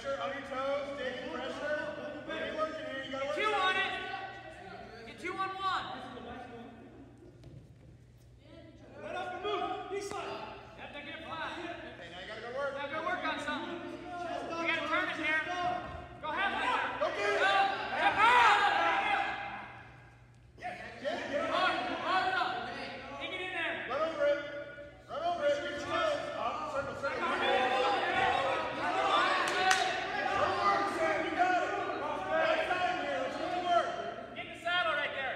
pressure on your toes, taking pressure. What are you working here? You gotta work. 2 on it. Get 2 on 1. Let up and move. Knee slide. Yep, they're getting flat. Okay, now you gotta go work. Now go work on something. You gotta turn it here. Go halfway there. Go get it. Go. Step out. Get it. Hard enough. Take it in there. Run over it. Run over it. Get your toes. Up, circle, circle. Go work, Sam. You got it. Right time here. Let's go to work. Get the saddle right there.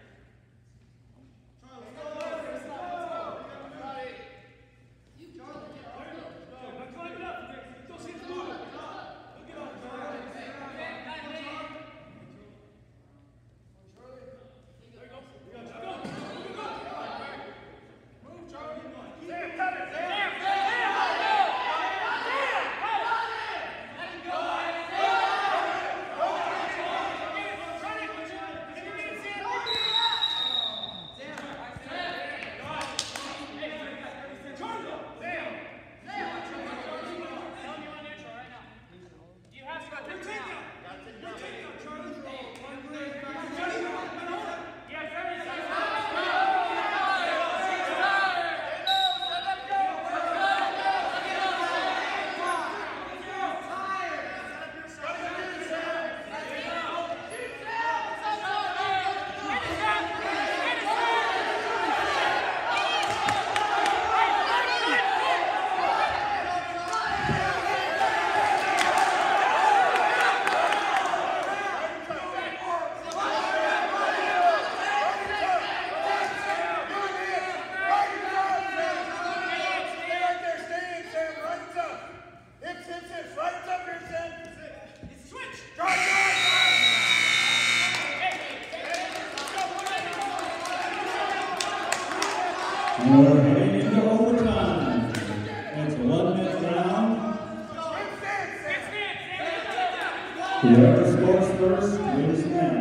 We're heading into overtime. It's a 1-minute round. Whoever scores first wins the match.